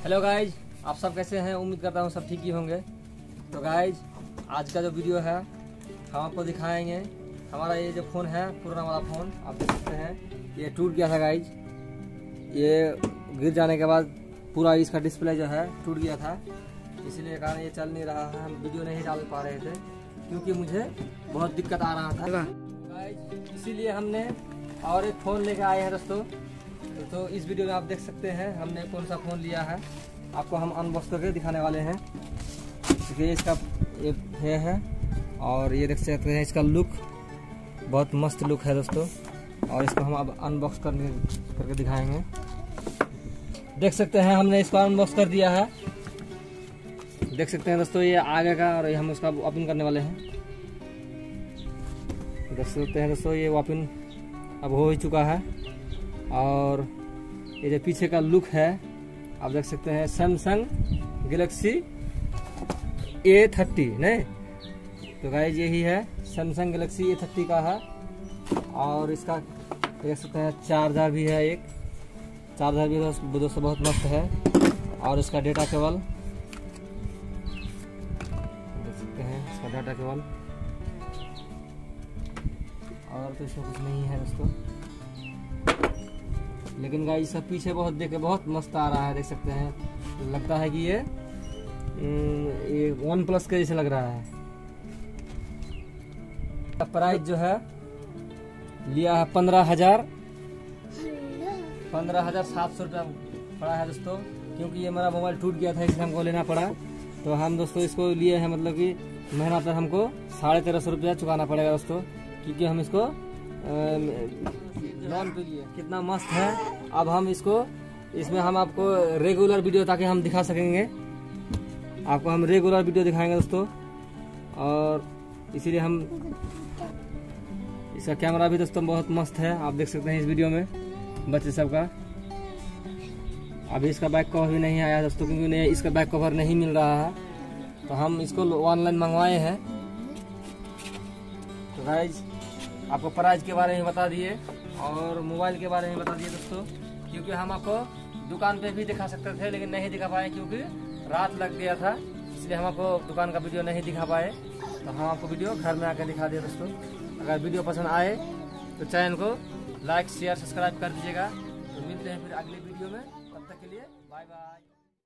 Hello guys, आप सब कैसे हैं? उम्मीद करता हूँ सब ठीक ही होंगे। तो गाइज, आज का जो वीडियो है हम आपको दिखाएंगे। हमारा ये जो फ़ोन है, पुराना वाला फ़ोन आप देख सकते हैं, ये टूट गया था गाइज। ये गिर जाने के बाद पूरा इसका डिस्प्ले जो है टूट गया था, इसीलिए कारण ये चल नहीं रहा है। हम वीडियो नहीं डाल पा रहे थे क्योंकि मुझे बहुत दिक्कत आ रहा था गाइज, इसीलिए हमने और एक फ़ोन लेके आए हैं दोस्तों। तो इस वीडियो में आप देख सकते हैं हमने कौन सा फ़ोन लिया है, आपको हम अनबॉक्स करके दिखाने वाले हैं। देखिए इसका ये है और ये देख सकते हैं इसका लुक बहुत मस्त लुक है दोस्तों। और इसको हम अब अनबॉक्स करके दिखाएंगे। देख सकते हैं हमने इसको अनबॉक्स कर दिया है। देख सकते हैं दोस्तों ये आगे का, और हम उसका ओपन करने वाले हैं। देख सकते हैं दोस्तों ये ओपन अब हो ही चुका है। और ये जो पीछे का लुक है आप देख सकते हैं, सैमसंग गैलेक्सी A30 नहीं तो गाइज यही है, सैमसंग गैलेक्सी A30 का है। और इसका देख सकते हैं चार्जर भी है, एक चार्जर भी दोस्तों बहुत मस्त है। और इसका डेटा केबल देख सकते हैं, इसका डेटा केबल। और तो इसमें कुछ नहीं है दोस्तों, लेकिन गाइस सब पीछे बहुत देखे बहुत मस्त आ रहा है। देख सकते हैं लगता है कि ये OnePlus के जैसे लग रहा है। प्राइस जो है लिया है 15,700 रुपया पड़ा है दोस्तों। क्योंकि ये मेरा मोबाइल टूट गया था इसलिए हमको लेना पड़ा। तो हम दोस्तों इसको लिए हैं, मतलब कि महीना पर हमको 1350 रुपया चुकाना पड़ेगा दोस्तों, क्योंकि हम इसको लोन पे लिए। कितना मस्त है। अब हम इसमें हम आपको रेगुलर वीडियो ताकि हम दिखा सकेंगे, आपको हम रेगुलर वीडियो दिखाएंगे दोस्तों। और इसीलिए हम इसका कैमरा भी दोस्तों बहुत मस्त है, आप देख सकते हैं इस वीडियो में बच्चे सब का। अभी इसका बैक कवर भी नहीं आया दोस्तों, क्योंकि इसका बैक कवर नहीं मिल रहा है, तो हम इसको ऑनलाइन मंगवाए हैं। तो गाइज आपको प्राइस के बारे में बता दिए और मोबाइल के बारे में बता दिए दोस्तों, क्योंकि हम आपको दुकान पे भी दिखा सकते थे लेकिन नहीं दिखा पाए क्योंकि रात लग गया था, इसलिए हम आपको दुकान का वीडियो नहीं दिखा पाए। तो हम आपको वीडियो घर में आकर दिखा दिए दोस्तों। अगर वीडियो पसंद आए तो चैनल को लाइक शेयर सब्सक्राइब कर दीजिएगा। तो मिलते हैं फिर अगले वीडियो में, तब तक के लिए बाय बाय।